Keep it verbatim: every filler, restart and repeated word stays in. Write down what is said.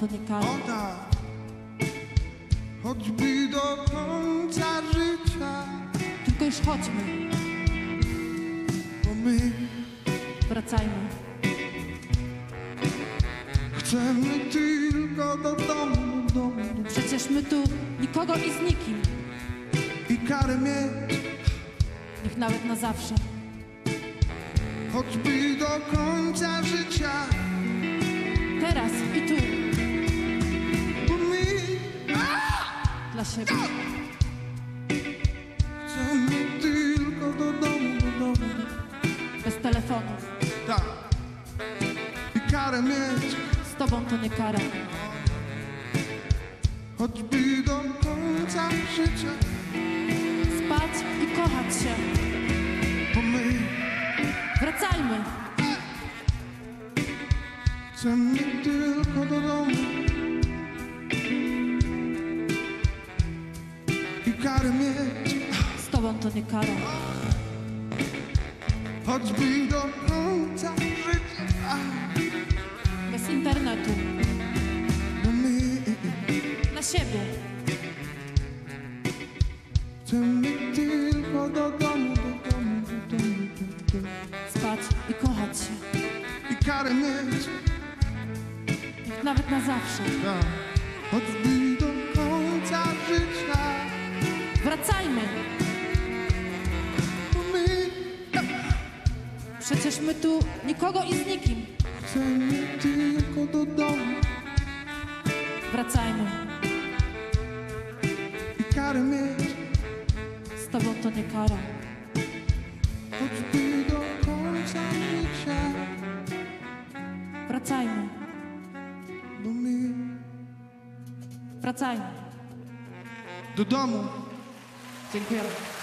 to nie kara. O tak, choćby do końca życia, Tylko już chodźmy, bo my wracajmy. chcemy tylko do domu, do domu, do Przecież my tu nikogo i z nikim. i karę mieć, Niech nawet na zawsze. choćby do końca życia, Teraz i tu, bo my dla siebie. chcemy tylko do domu, do domu, Bez telefonów. tak, i karę mieć, Z tobą to nie kara. choćby do końca życia, Spać i kochać się. bo my Wracajmy. chcemy tylko do domu i karę mieć, Z tobą to nie kara. choćby do końca życia, Bez internetu. bo my Na siebie. chcemy tylko do domu, do domu, do domu, do domu Spać i kochać się. i karę mieć, Niech nawet na zawsze. tak, choćby do końca życia, Wracajmy. bo my Przecież my tu nikogo i z nikim. chcemy tylko do domu Wracajmy. i karę mieć, Z tobą to nie kara. choćby do końca życia, Wracajmy. bo my Wracajmy. do domu. Dziękujemy.